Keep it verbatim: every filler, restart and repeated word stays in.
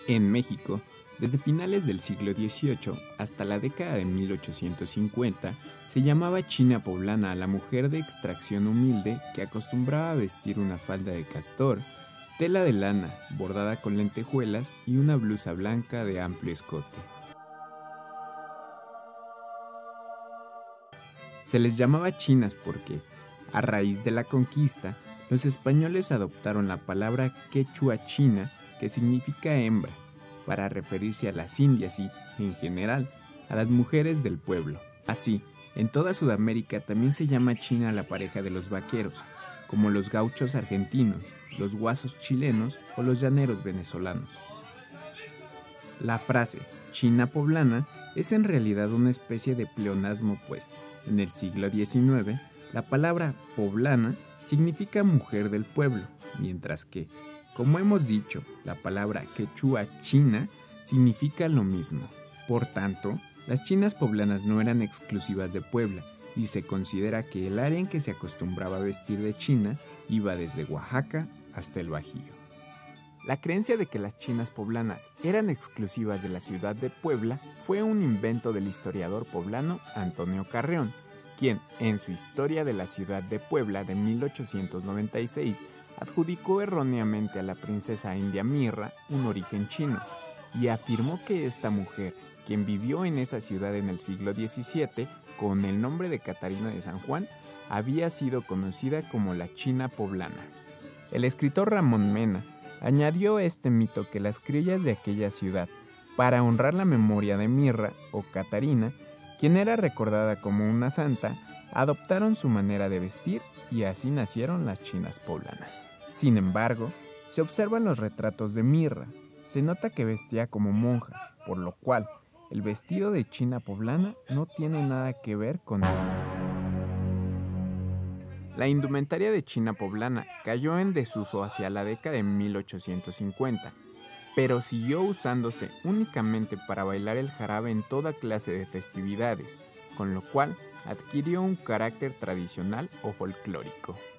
En México, desde finales del siglo dieciocho hasta la década de mil ochocientos cincuenta, se llamaba china poblana a la mujer de extracción humilde que acostumbraba a vestir una falda de castor, tela de lana bordada con lentejuelas y una blusa blanca de amplio escote. Se les llamaba chinas porque, a raíz de la conquista, los españoles adoptaron la palabra quechua china, que significa hembra, para referirse a las indias y, en general, a las mujeres del pueblo. Así, en toda Sudamérica también se llama china a la pareja de los vaqueros, como los gauchos argentinos, los guasos chilenos o los llaneros venezolanos. La frase china poblana es en realidad una especie de pleonasmo, pues, en el siglo diecinueve, la palabra poblana significa mujer del pueblo, mientras que, como hemos dicho, la palabra quechua china significa lo mismo. Por tanto, las chinas poblanas no eran exclusivas de Puebla, y se considera que el área en que se acostumbraba a vestir de china iba desde Oaxaca hasta el Bajío. La creencia de que las chinas poblanas eran exclusivas de la ciudad de Puebla fue un invento del historiador poblano Antonio Carreón, quien, en su Historia de la ciudad de Puebla de mil ochocientos noventa y seis, adjudicó erróneamente a la princesa india Mirra un origen chino, y afirmó que esta mujer, quien vivió en esa ciudad en el siglo diecisiete con el nombre de Catarina de San Juan, había sido conocida como la china poblana. El escritor Ramón Mena añadió a este mito que las criollas de aquella ciudad, para honrar la memoria de Mirra o Catarina, quien era recordada como una santa, adoptaron su manera de vestir y así nacieron las chinas poblanas. Sin embargo, se observan los retratos de Mirra. Se nota que vestía como monja, por lo cual el vestido de china poblana no tiene nada que ver con ella. La indumentaria de china poblana cayó en desuso hacia la década de mil ochocientos cincuenta, pero siguió usándose únicamente para bailar el jarabe en toda clase de festividades, con lo cual adquirió un carácter tradicional o folclórico.